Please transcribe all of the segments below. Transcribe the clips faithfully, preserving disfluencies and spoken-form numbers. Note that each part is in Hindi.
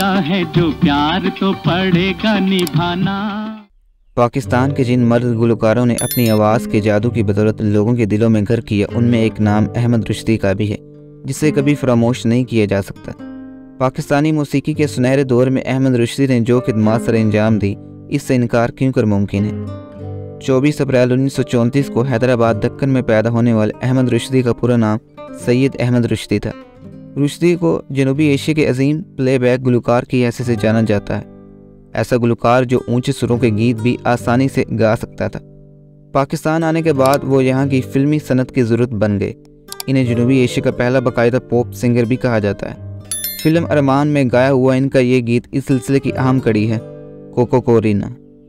किया है जो प्यार तो पड़ेगा निभाना। पाकिस्तान के जिन मर्द गुलकारों ने अपनी आवाज़ के जादू की बदौलत लोगों के दिलों में घर किया, उनमें एक नाम अहमद रुश्दी का भी है, जिसे कभी फरामोश नहीं किया जा सकता। पाकिस्तानी मौसीकी के सुनहरे दौर में अहमद रुश्दी ने जो खिदमत सर अंजाम दी, इससे इनकार क्यों कर मुमकिन है। चौबीस अप्रैल उन्नीस सौ चौंतीस को हैदराबाद दक्कन में पैदा होने वाले अहमद रुश्दी का पूरा नाम सैयद अहमद रुश्दी था। रुश्दी को जनूबी एशिया के अजीम प्लेबैक गुलकार की हैसियत से जाना जाता है, ऐसा गुलकार जो ऊंचे सुरों के गीत भी आसानी से गा सकता था। पाकिस्तान आने के बाद वो यहाँ की फिल्मी सनत की ज़रूरत बन गए। इन्हें जनूबी एशिया का पहला बाकायदा पॉप सिंगर भी कहा जाता है। फिल्म अरमान में गाया हुआ इनका ये गीत इस सिलसिले की अहम कड़ी है, कोको कोरीना।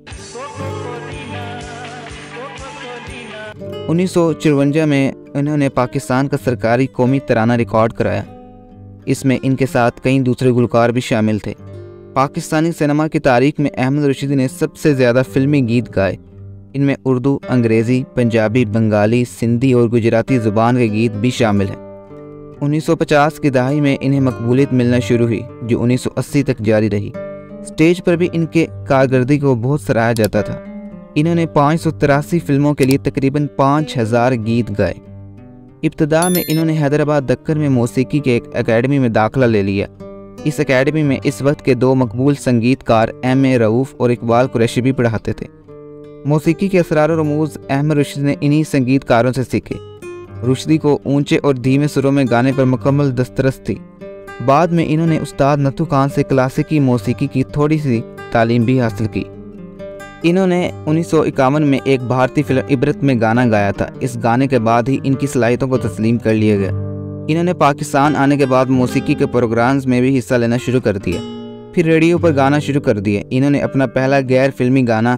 उन्नीस सौ चौवंजा में इन्होंने पाकिस्तान का सरकारी कौमी तराना रिकॉर्ड कराया। इसमें इनके साथ कई दूसरे गुलकार भी शामिल थे। पाकिस्तानी सिनेमा की तारीख में अहमद रुश्दी ने सबसे ज़्यादा फिल्मी गीत गाए। इनमें उर्दू, अंग्रेज़ी, पंजाबी, बंगाली, सिंधी और गुजराती ज़ुबान के गीत भी शामिल हैं। उन्नीस सौ पचास की दहाई में इन्हें मकबूलियत मिलना शुरू हुई, जो उन्नीस सौ अस्सी तक जारी रही। स्टेज पर भी इनके कारकर्दगी को बहुत सराहा जाता था। इन्होंने पाँच सौ तिरासी फिल्मों के लिए तकरीबन पाँच हज़ार गीत गाए। इब्तदा में इन्होंने हैदराबाद दक्कन में मौसीकी के एक एकेडमी में दाखिला ले लिया। इस एकेडमी में इस वक्त के दो मकबूल संगीतकार एम ए रऊफ़ और इकबाल कुरैशी भी पढ़ाते थे। मौसीकी के असरार और रमूज़ अहमद रुश्दी ने इन्हीं संगीतकारों से सीखे। रुश्दी को ऊंचे और धीमे सुरों में गाने पर मुकम्मल दस्तरस थी। बाद में इन्होंने उस्ताद नथु खान से क्लासिकी मौसीकी की थोड़ी सी तालीम भी हासिल की। इन्होंने उन्नीस सौ इक्यावन में एक भारतीय फिल्म इबरत में गाना गाया था। इस गाने के बाद ही इनकी सलाहियतों को तस्लीम कर लिया गया। इन्होंने पाकिस्तान आने के बाद मौसीकी के प्रोग्राम्स में भी हिस्सा लेना शुरू कर दिया, फिर रेडियो पर गाना शुरू कर दिया। इन्होंने अपना पहला गैर फिल्मी गाना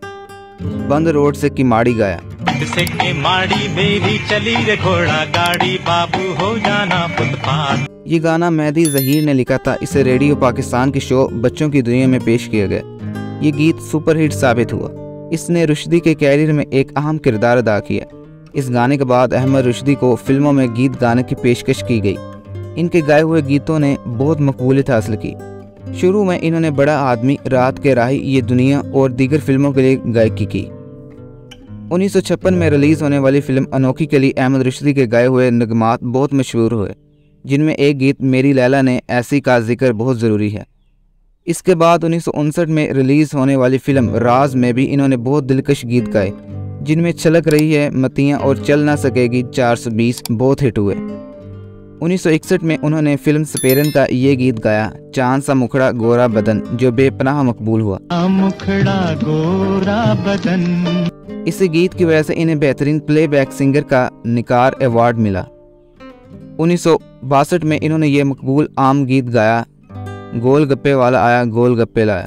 बंद रोड से किमाड़ी गाया। से किमाड़ी मेरी चली रे घोड़ा गाड़ी, बाबू हो जाना फुटपाथ। ये गाना मेहदी ज़हीर ने लिखा था। इसे रेडियो पाकिस्तान के शो बच्चों की दुनिया में पेश किया गया। ये गीत सुपरहिट साबित हुआ। इसने रुश्दी के कैरियर में एक अहम किरदार अदा किया। इस गाने के बाद अहमद रुश्दी को फिल्मों में गीत गाने की पेशकश की गई। इनके गाए हुए गीतों ने बहुत मकबूलियत हासिल की। शुरू में इन्होंने बड़ा आदमी, रात के राही, ये दुनिया और दीगर फिल्मों के लिए गायकी की। उन्नीस सौ छप्पन में रिलीज़ होने वाली फिल्म अनोखी के लिए अहमद रुश्दी के गाए हुए नगमात बहुत मशहूर हुए, जिनमें एक गीत मेरी लैला ने ऐसी का जिक्र बहुत ज़रूरी है। इसके बाद उन्नीस सौ उनसठ में रिलीज़ होने वाली फिल्म राज में भी इन्होंने बहुत दिलकश गीत गाए, जिनमें छलक रही है मतियाँ और चल ना सकेगी चार सौ बीस बहुत हिट हुए। उन्नीस सौ इकसठ में उन्होंने फिल्म सपेरन का ये गीत गाया, चांद सा मुखड़ा गोरा बदन, जो बेपनाह मकबूल हुआ। मुखड़ा गोरा बदन। इस गीत की वजह से इन्हें बेहतरीन प्लेबैक सिंगर का निकार अवार्ड मिला। उन्नीस सौ बासठ में इन्होंने ये मकबूल आम गीत गाया, गोल गप्पे वाला आया गोल गप्पे लाया।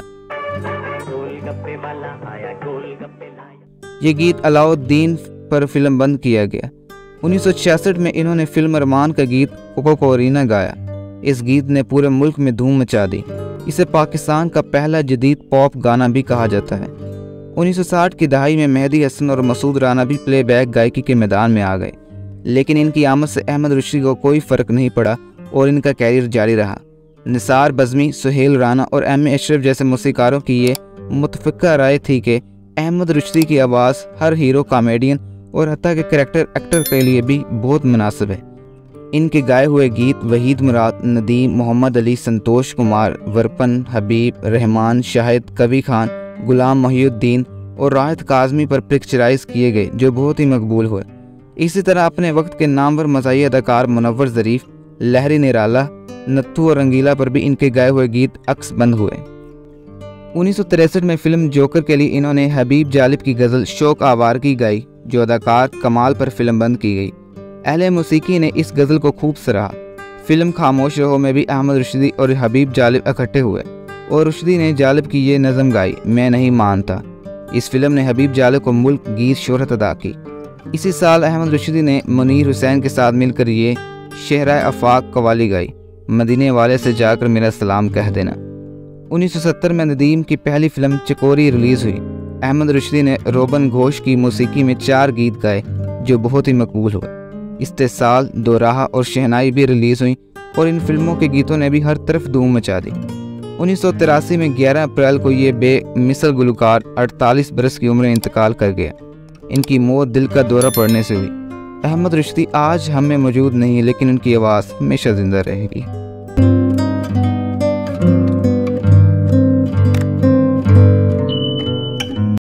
ये गीत अलाउद्दीन पर फिल्म बंद किया गया। उन्नीस सौ छियासठ में इन्होंने फिल्म अरमान का गीत कोको कोरीना गाया। इस गीत ने पूरे मुल्क में धूम मचा दी। इसे पाकिस्तान का पहला जदीद पॉप गाना भी कहा जाता है। उन्नीस सौ साठ की दहाई में मेहदी हसन और मसूद राना भी प्लेबैक गायकी के मैदान में आ गए, लेकिन इनकी आमद से अहमद रुश्दी को कोई फ़र्क नहीं पड़ा और इनका कैरियर जारी रहा। निसार बज़मी, सुहेल राना और एम ए अशरफ जैसे मौसीकारों की ये मुतफ़िक़ा राय थी कि अहमद रुश्दी की आवाज़ हर हीरो, कॉमेडियन और हत्ता के करैक्टर एक्टर के लिए भी बहुत मुनासिब है। इनके गाए हुए गीत वहीद मुराद, नदीम, मोहम्मद अली, संतोष कुमार, वरपन, हबीब, रहमान, शाहिद, कवि खान, गुलाम मोहिउद्दीन और राहत काज़मी पर पिक्चराइज किए गए, जो बहुत ही मकबूल हुए। इसी तरह अपने वक्त के नामवर मज़ाही अदाकार मुनव्वर ज़रीफ़, लहरी निराला, नत्थू और रंगीला पर भी इनके गाए हुए गीत अक्स बंद हुए। उन्नीस सौ तिरसठ में फिल्म जोकर के लिए इन्होंने हबीब जालिब की गज़ल शौक आवार की गाई, जो अदाकार कमाल पर फिल्म बंद की गई। अहले मौसीकी ने इस गज़ल को खूब सराहा। फिल्म खामोश रहो में भी अहमद रुश्दी और हबीब जालिब इकट्ठे हुए और रुश्दी ने जालिब की ये नज़म गाई, मैं नहीं मानता। इस फिल्म ने हबीब जालिब को मुल्क गीत शोहरत अदा की। इसी साल अहमद रुश्दी ने मुनीर हुसैन के साथ मिलकर ये शहरा आफाक कवाली गाई, मदीने वाले से जाकर मेरा सलाम कह देना। उन्नीस सौ सत्तर में नदीम की पहली फिल्म चकोरी रिलीज़ हुई। अहमद रुश्दी ने रोबन घोष की मौसीकी में चार गीत गाए, जो बहुत ही मकबूल हुए। इस्तेसाल, दोराहा और शहनाई भी रिलीज़ हुई और इन फिल्मों के गीतों ने भी हर तरफ धूम मचा दी। उन्नीस सौ तिरासी में ग्यारह अप्रैल को ये बेमिसल गुलकार अड़तालीस बरस की उम्र में इंतकाल कर गया। इनकी मौत दिल का दौरा पड़ने से हुई। अहमद रुश्दी आज हमें मौजूद नहीं है, लेकिन उनकी आवाज़ हमेशा जिंदा रहेगी।